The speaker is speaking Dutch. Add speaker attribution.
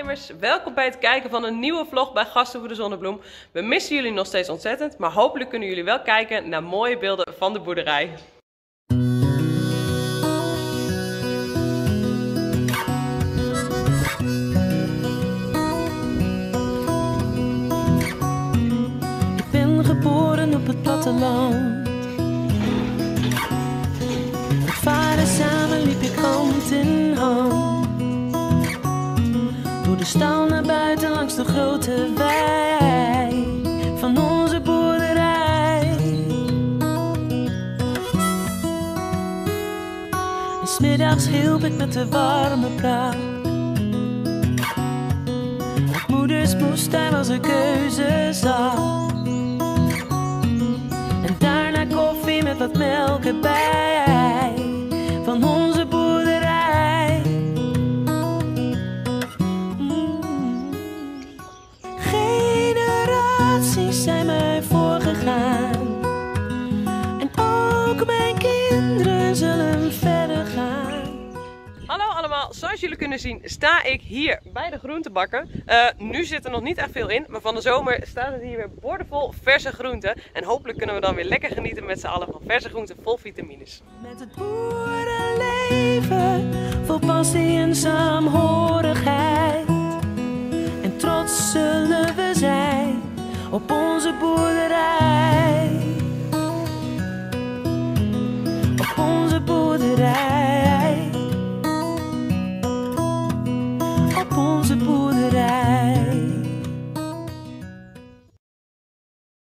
Speaker 1: ondernemers, welkom bij het kijken van een nieuwe vlog bij Gastenvoerder Zonnebloem. We missen jullie nog steeds ontzettend, maar hopelijk kunnen jullie wel kijken naar mooie beelden van de boerderij.
Speaker 2: Ik ben geboren op het platteland. Met vader samen liep ik hand in hand. Door de stal naar buiten langs de grote wei van onze boerderij. En 's middags hielp ik met de warme praat. Uit moeders moestuin was een keuze zat. En daarna koffie met wat melk erbij van onze boerderij. Generaties zijn mij voorgegaan. En ook mijn kinderen zullen verder gaan.
Speaker 1: Hallo allemaal, zoals jullie kunnen zien sta ik hier bij de groentebakken. Nu zit er nog niet echt veel in, maar van de zomer staat het hier weer boordevol verse groenten. En hopelijk kunnen we dan weer lekker genieten met z'n allen van verse groenten vol vitamines.
Speaker 2: Met het boerenleven vol passie en saamhorigheid. En trots zullen we zijn op onze boerderij.